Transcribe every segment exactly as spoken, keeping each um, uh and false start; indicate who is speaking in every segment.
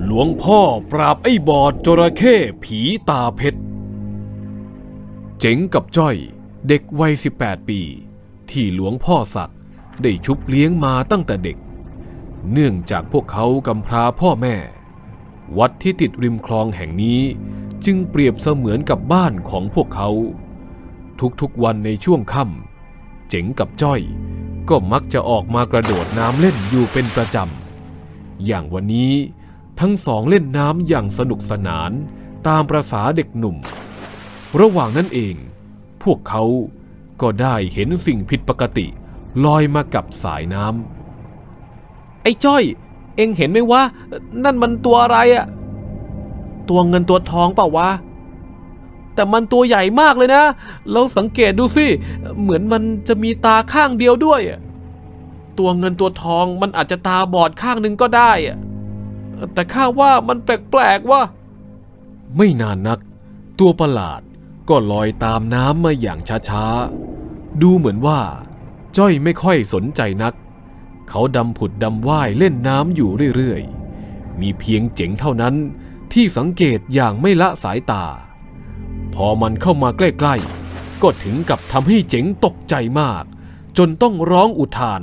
Speaker 1: หลวงพ่อปราบไอ้บอดจระเข้ผีตาเพชรเจ๋งกับจ้อยเด็กวัยสิบแปดปีที่หลวงพ่อศักดิ์ได้ชุบเลี้ยงมาตั้งแต่เด็กเนื่องจากพวกเขากำพร้าพ่อแม่วัดที่ติดริมคลองแห่งนี้จึงเปรียบเสมือนกับบ้านของพวกเขาทุกๆวันในช่วงค่ำเจ๋งกับจ้อยก็มักจะออกมากระโดดน้ำเล่นอยู่เป็นประจำอย่างวันนี้ทั้งสองเล่นน้ำอย่างสนุกสนานตามประสาเด็กหนุ่มระหว่างนั้นเองพวกเขาก็ได้เห็นสิ่งผิดปกติลอยมากับสายน้ำไอ้จ้อยเอ็งเห็นไหมวะนั่นมันตัวอะไรอะตัวเงินตัวทองเปล่าวะแต่มันตัวใหญ่มากเลยนะเราสังเกตดูสิเหมือนมันจะมีตาข้างเดียวด้วยตัวเงินตัวทองมันอาจจะตาบอดข้างหนึ่งก็ได้แต่ข้าว่ามันแปลกๆว่ะไม่นานนักตัวประหลาดก็ลอยตามน้ำมาอย่างช้าๆดูเหมือนว่าจ้อยไม่ค่อยสนใจนักเขาดำผุดดำว่ายเล่นน้ำอยู่เรื่อยๆมีเพียงเจ๋งเท่านั้นที่สังเกตอย่างไม่ละสายตาพอมันเข้ามาใกล้ๆก็ถึงกับทำให้เจ๋งตกใจมากจนต้องร้องอุทาน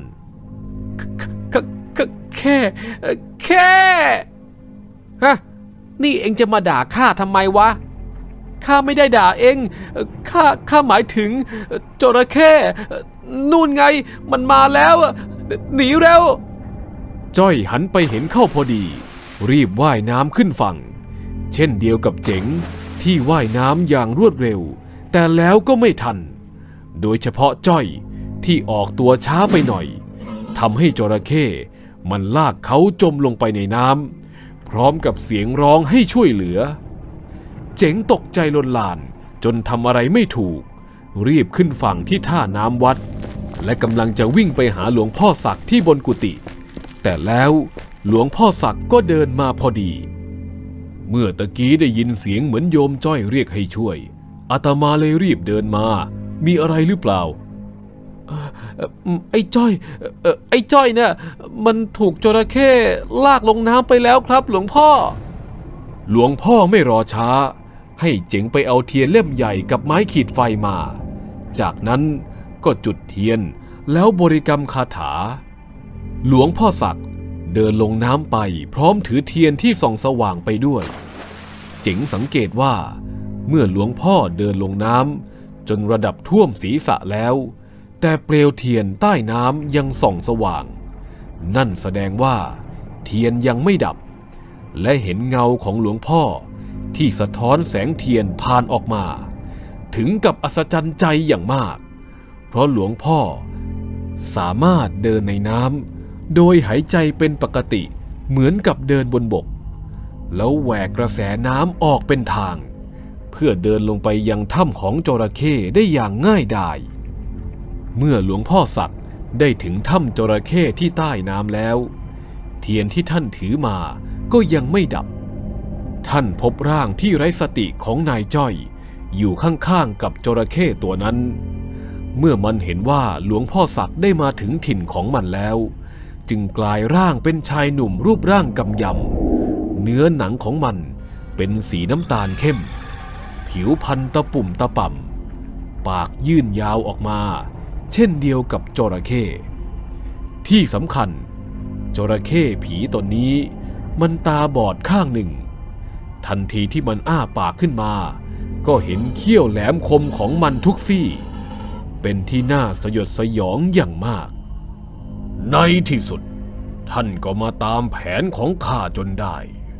Speaker 1: แค่แค่ฮะนี่เอ็งจะมาด่าข้าทำไมวะข้าไม่ได้ด่าเอ็งข้าข้าหมายถึงจระเข้นู่นไงมันมาแล้วหนีเร็วจ้อยหันไปเห็นเข้าพอดีรีบว่ายน้ำขึ้นฝั่งเช่นเดียวกับเจ๋งที่ว่ายน้ำอย่างรวดเร็วแต่แล้วก็ไม่ทันโดยเฉพาะจ้อยที่ออกตัวช้าไปหน่อยทำให้จระเข้มันลากเขาจมลงไปในน้ำพร้อมกับเสียงร้องให้ช่วยเหลือเจ๋งตกใจลนลานจนทำอะไรไม่ถูกรีบขึ้นฝั่งที่ท่าน้ำวัดและกำลังจะวิ่งไปหาหลวงพ่อศักดิ์ที่บนกุฏิแต่แล้วหลวงพ่อศักดิ์ก็เดินมาพอดีเมื่อตะกี้ได้ยินเสียงเหมือนโยมจ้อยเรียกให้ช่วยอาตมาเลยรีบเดินมามีอะไรหรือเปล่าไอ้จ้อยไอ้จ้อยเนี่ยมันถูกจระเข้ลากลงน้ำไปแล้วครับหลวงพ่อหลวงพ่อไม่รอช้าให้เจ๋งไปเอาเทียนเล่มใหญ่กับไม้ขีดไฟมาจากนั้นก็จุดเทียนแล้วบริกรรมคาถาหลวงพ่อศักดิ์เดินลงน้ำไปพร้อมถือเทียนที่ส่องสว่างไปด้วยเจ๋งสังเกตว่าเมื่อหลวงพ่อเดินลงน้ำจนระดับท่วมศีรษะแล้วแต่เปลวเทียนใต้น้ำยังส่องสว่างนั่นแสดงว่าเทียนยังไม่ดับและเห็นเงาของหลวงพ่อที่สะท้อนแสงเทียนผ่านออกมาถึงกับอัศจรรย์ใจอย่างมากเพราะหลวงพ่อสามารถเดินในน้ำโดยหายใจเป็นปกติเหมือนกับเดินบนบกแล้วแหวกกระแสน้ำออกเป็นทางเพื่อเดินลงไปยังถ้ำของจระเข้ได้อย่างง่ายดายเมื่อหลวงพ่อศักดิ์ได้ถึงถ้ำจระเข้ที่ใต้น้ำแล้วเทียนที่ท่านถือมาก็ยังไม่ดับท่านพบร่างที่ไร้สติของนายจ้อยอยู่ข้างๆกับจระเข้ตัวนั้นเมื่อมันเห็นว่าหลวงพ่อศักดิ์ได้มาถึงถิ่นของมันแล้วจึงกลายร่างเป็นชายหนุ่มรูปร่างกำยำเนื้อหนังของมันเป็นสีน้ำตาลเข้มผิวพรรณตะปุ่มตะป่ำปากยื่นยาวออกมาเช่นเดียวกับจระเข้ที่สำคัญจระเข้ผีตนนี้มันตาบอดข้างหนึ่งทันทีที่มันอ้าปากขึ้นมาก็เห็นเขี้ยวแหลมคมของมันทุกซี่เป็นที่น่าสยดสยองอย่างมากในที่สุดท่านก็มาตามแผนของข้าจนได้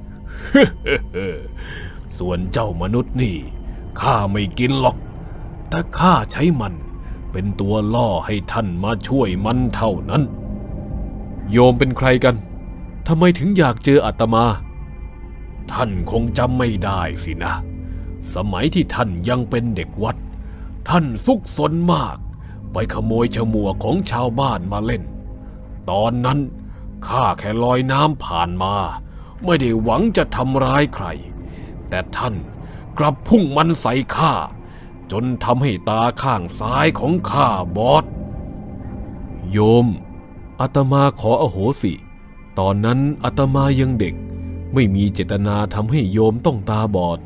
Speaker 1: ส่วนเจ้ามนุษย์นี่ข้าไม่กินหรอกแต่ข้าใช้มันเป็นตัวล่อให้ท่านมาช่วยมันเท่านั้นโยมเป็นใครกันทำไมถึงอยากเจออาตมาท่านคงจำไม่ได้สินะสมัยที่ท่านยังเป็นเด็กวัดท่านซุกซนมากไปขโมยฉมวกของชาวบ้านมาเล่นตอนนั้นข้าแค่ลอยน้ำผ่านมาไม่ได้หวังจะทำร้ายใครแต่ท่านกลับพุ่งมันใส่ข้าจนทำให้ตาข้างซ้ายของข้าบอดโยมอาตมาขออโหสิตอนนั้นอาตมายังเด็กไม่มีเจตนาทำให้โยมต้องตาบอด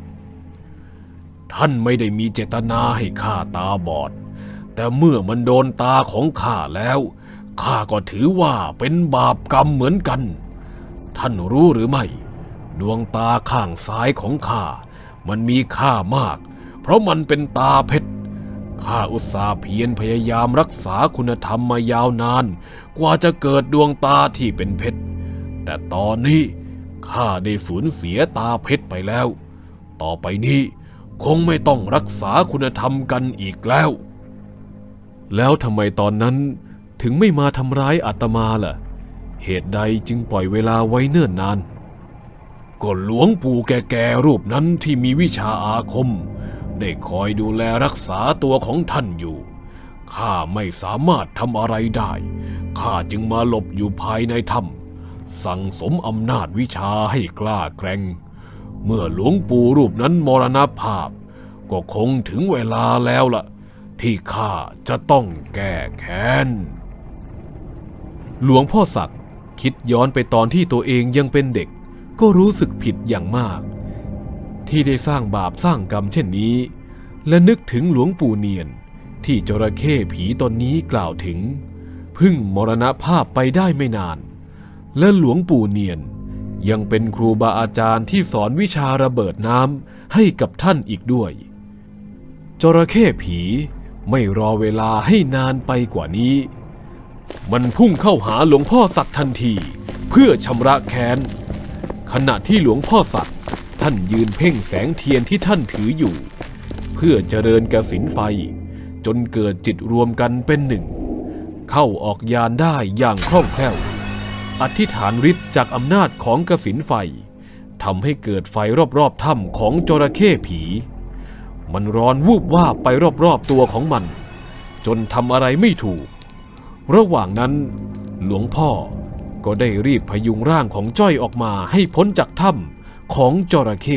Speaker 1: ท่านไม่ได้มีเจตนาให้ข้าตาบอดแต่เมื่อมันโดนตาของข้าแล้วข้าก็ถือว่าเป็นบาปกรรมเหมือนกันท่านรู้หรือไม่ดวงตาข้างซ้ายของข้ามันมีค่ามากเพราะมันเป็นตาเพชรข้าอุตส่าห์เพียรพยายามรักษาคุณธรรมมายาวนานกว่าจะเกิดดวงตาที่เป็นเพชรแต่ตอนนี้ข้าได้สูญเสียตาเพชรไปแล้วต่อไปนี้คงไม่ต้องรักษาคุณธรรมกันอีกแล้วแล้วทำไมตอนนั้นถึงไม่มาทำร้ายอาตมาล่ะเหตุใดจึงปล่อยเวลาไว้เนิ่นนานก็หลวงปู่แก่ๆรูปนั้นที่มีวิชาอาคมได้คอยดูแลรักษาตัวของท่านอยู่ข้าไม่สามารถทำอะไรได้ข้าจึงมาหลบอยู่ภายในถ้ำสั่งสมอำนาจวิชาให้กล้าแกร่งเมื่อหลวงปู่รูปนั้นมรณภาพก็คงถึงเวลาแล้วล่ะที่ข้าจะต้องแก้แค้นหลวงพ่อศักดิ์คิดย้อนไปตอนที่ตัวเองยังเป็นเด็กก็รู้สึกผิดอย่างมากที่ได้สร้างบาปสร้างกรรมเช่นนี้และนึกถึงหลวงปู่เนียนที่จระเข้ผีตนนี้กล่าวถึงเพิ่งมรณภาพไปได้ไม่นานและหลวงปู่เนียนยังเป็นครูบาอาจารย์ที่สอนวิชาระเบิดน้ำให้กับท่านอีกด้วยจระเข้ผีไม่รอเวลาให้นานไปกว่านี้มันพุ่งเข้าหาหลวงพ่อศักดิ์ทันทีเพื่อชำระแค้นขณะที่หลวงพ่อศักดิ์ท่านยืนเพ่งแสงเทียนที่ท่านถืออยู่เพื่อเจริญกสิณไฟจนเกิดจิตรวมกันเป็นหนึ่งเข้าออกยานได้อย่างคล่องแคล่วอธิษฐานฤทธิ์จากอำนาจของกสิณไฟทำให้เกิดไฟรอบๆถ้ำของจระเข้ผีมันร้อนวูบวาบไปรอบๆตัวของมันจนทำอะไรไม่ถูกระหว่างนั้นหลวงพ่อก็ได้รีบพยุงร่างของจ้อยออกมาให้พ้นจากถ้ำของจระเข้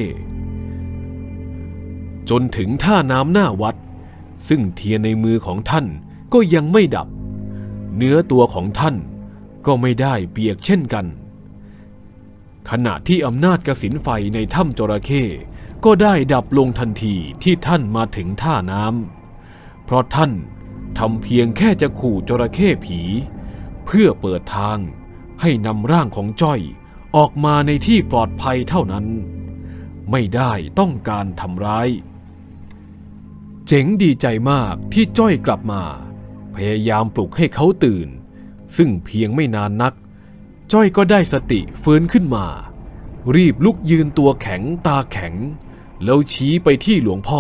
Speaker 1: จนถึงท่าน้ำหน้าวัดซึ่งเทียนในมือของท่านก็ยังไม่ดับเนื้อตัวของท่านก็ไม่ได้เปียกเช่นกันขณะที่อำนาจกสิณไฟในถ้ำจระเข้ก็ได้ดับลงทันทีที่ท่านมาถึงท่าน้ำเพราะท่านทำเพียงแค่จะขู่จระเข้ผีเพื่อเปิดทางให้นำร่างของจ้อยออกมาในที่ปลอดภัยเท่านั้นไม่ได้ต้องการทำร้ายเจ๋งดีใจมากที่จ้อยกลับมาพยายามปลุกให้เขาตื่นซึ่งเพียงไม่นานนักจ้อยก็ได้สติฟื้นขึ้นมารีบลุกยืนตัวแข็งตาแข็งแล้วชี้ไปที่หลวงพ่อ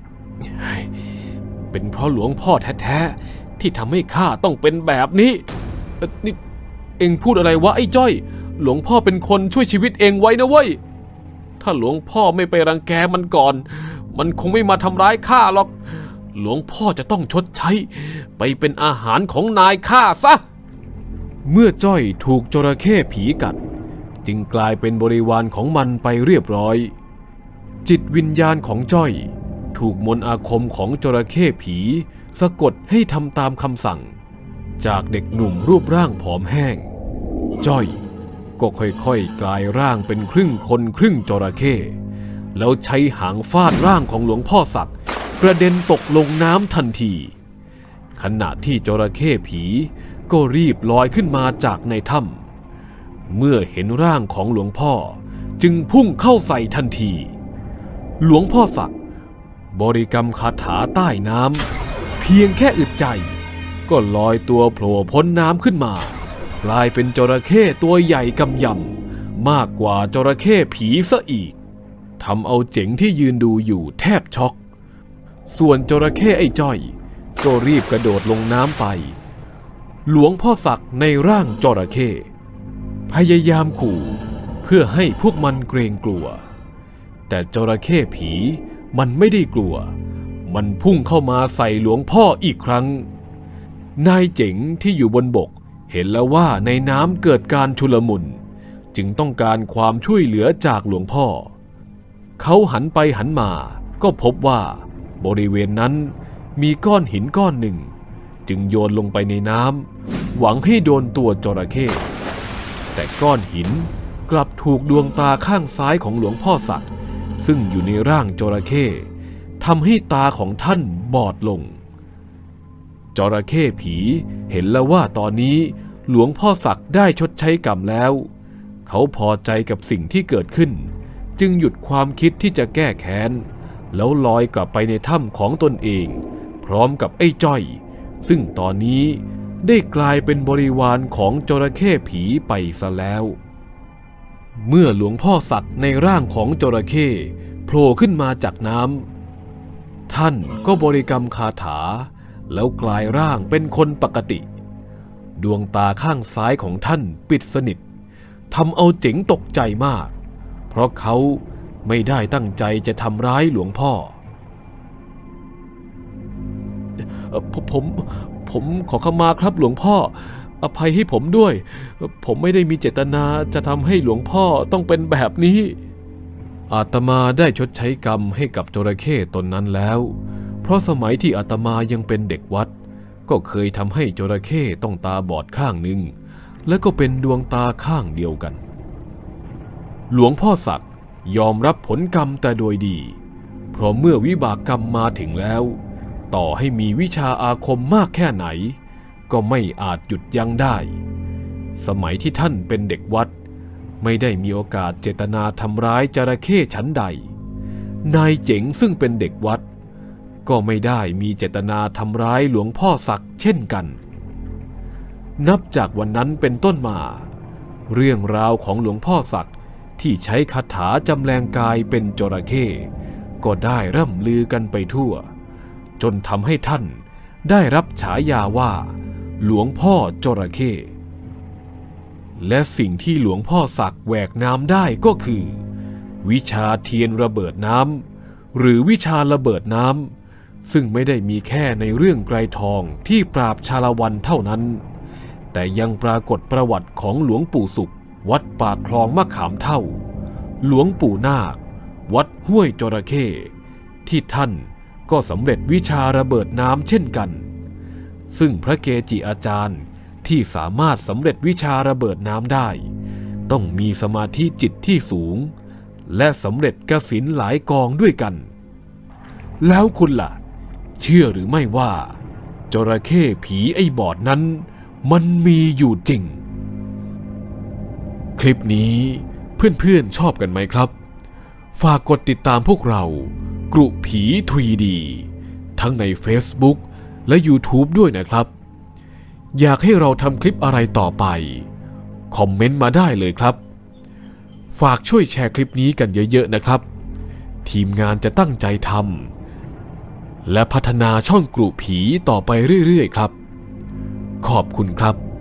Speaker 1: เป็นเพราะหลวงพ่อแท้ๆที่ทำให้ข้าต้องเป็นแบบนี้นี่เอ็งพูดอะไรวะไอ้จ้อยหลวงพ่อเป็นคนช่วยชีวิตเองไว้นะเว้ยถ้าหลวงพ่อไม่ไปรังแกมันก่อนมันคงไม่มาทำร้ายข้าหรอกหลวงพ่อจะต้องชดใช้ไปเป็นอาหารของนายข้าซะเมื่อจ้อยถูกจระเข้ผีกัดจึงกลายเป็นบริวารของมันไปเรียบร้อยจิตวิญญาณของจ้อยถูกมนต์อาคมของจระเข้ผีสะกดให้ทำตามคำสั่งจากเด็กหนุ่มรูปร่างผอมแห้งจ้อยก็ค่อยๆกลายร่างเป็นครึ่งคนครึ่งจระเข้แล้วใช้หางฟาดร่างของหลวงพ่อศักดิ์กระเด็นตกลงน้ำทันทีขณะที่จระเข้ผีก็รีบลอยขึ้นมาจากในถ้ำเมื่อเห็นร่างของหลวงพ่อจึงพุ่งเข้าใส่ทันทีหลวงพ่อศักดิ์บริกรรมคาถาใต้น้ำเพียงแค่อึดใจก็ลอยตัวโผล่พ้นน้ำขึ้นมากลายเป็นจระเข้ตัวใหญ่กำยำมากกว่าจระเข้ผีซะอีกทำเอาเจ๋งที่ยืนดูอยู่แทบช็อกส่วนจระเข้ไอ้จ้อยก็รีบกระโดดลงน้ำไปหลวงพ่อศักดิ์ในร่างจระเข้พยายามขู่เพื่อให้พวกมันเกรงกลัวแต่จระเข้ผีมันไม่ได้กลัวมันพุ่งเข้ามาใส่หลวงพ่ออีกครั้งนายเจ๋งที่อยู่บนบกเห็นแล้วว่าในน้ำเกิดการชุลมุนจึงต้องการความช่วยเหลือจากหลวงพ่อเขาหันไปหันมาก็พบว่าบริเวณนั้นมีก้อนหินก้อนหนึ่งจึงโยนลงไปในน้ำหวังให้โดนตัวจระเข้แต่ก้อนหินกลับถูกดวงตาข้างซ้ายของหลวงพ่อศักดิ์ซึ่งอยู่ในร่างจระเข้ทำให้ตาของท่านบอดลงจระเข้ผีเห็นแล้วว่าตอนนี้หลวงพ่อศักดิ์ได้ชดใช้กรรมแล้วเขาพอใจกับสิ่งที่เกิดขึ้นจึงหยุดความคิดที่จะแก้แค้นแล้วลอยกลับไปในถ้ำของตนเองพร้อมกับไอ้จ้อยซึ่งตอนนี้ได้กลายเป็นบริวารของจระเข้ผีไปซะแล้วเมื่อหลวงพ่อศักดิ์ในร่างของจระเข้โผล่ขึ้นมาจากน้ำท่านก็บริกรรมคาถาแล้วกลายร่างเป็นคนปกติดวงตาข้างซ้ายของท่านปิดสนิททำเอาเจ๋งตกใจมากเพราะเขาไม่ได้ตั้งใจจะทำร้ายหลวงพ่อผมผมผมขอขมาครับหลวงพ่ออภัยให้ผมด้วยผมไม่ได้มีเจตนาจะทำให้หลวงพ่อต้องเป็นแบบนี้อาตมาได้ชดใช้กรรมให้กับจระเข้ตนนั้นแล้วเพราะสมัยที่อาตมายังเป็นเด็กวัดก็เคยทำให้จระเข้ต้องตาบอดข้างหนึ่งและก็เป็นดวงตาข้างเดียวกันหลวงพ่อศักดิ์ยอมรับผลกรรมแต่โดยดีเพราะเมื่อวิบากกรรมมาถึงแล้วต่อให้มีวิชาอาคมมากแค่ไหนก็ไม่อาจหยุดยั้งได้สมัยที่ท่านเป็นเด็กวัดไม่ได้มีโอกาสเจตนาทำร้ายจระเข้ชั้นใดนายเจ๋งซึ่งเป็นเด็กวัดก็ไม่ได้มีเจตนาทำร้ายหลวงพ่อศักดิ์เช่นกันนับจากวันนั้นเป็นต้นมาเรื่องราวของหลวงพ่อศักดิ์ที่ใช้คาถาจำแรงกายเป็นจระเข้ก็ได้ร่ำลือกันไปทั่วจนทำให้ท่านได้รับฉายาว่าหลวงพ่อจระเข้และสิ่งที่หลวงพ่อศักดิ์แหวกน้ำได้ก็คือวิชาเทียนระเบิดน้ำหรือวิชาระเบิดน้ำซึ่งไม่ได้มีแค่ในเรื่องไกรทองที่ปราบชาละวันเท่านั้นแต่ยังปรากฏประวัติของหลวงปู่สุขวัดปากคลองมะขามเท่าหลวงปู่นาควัดห้วยจระเข้ที่ท่านก็สำเร็จวิชาระเบิดน้ำเช่นกันซึ่งพระเกจิอาจารย์ที่สามารถสำเร็จวิชาระเบิดน้ำได้ต้องมีสมาธิจิตที่สูงและสำเร็จกสิณหลายกองด้วยกันแล้วคุณล่ะเชื่อหรือไม่ว่าจระเข้ผีไอ้บอดนั้นมันมีอยู่จริงคลิปนี้เพื่อนๆชอบกันไหมครับฝากกดติดตามพวกเรากรุผี ทรี ดี ทั้งใน Facebook และ YouTube ด้วยนะครับอยากให้เราทำคลิปอะไรต่อไปคอมเมนต์มาได้เลยครับฝากช่วยแชร์คลิปนี้กันเยอะๆนะครับทีมงานจะตั้งใจทำและพัฒนาช่องกรุผีต่อไปเรื่อยๆครับขอบคุณครับ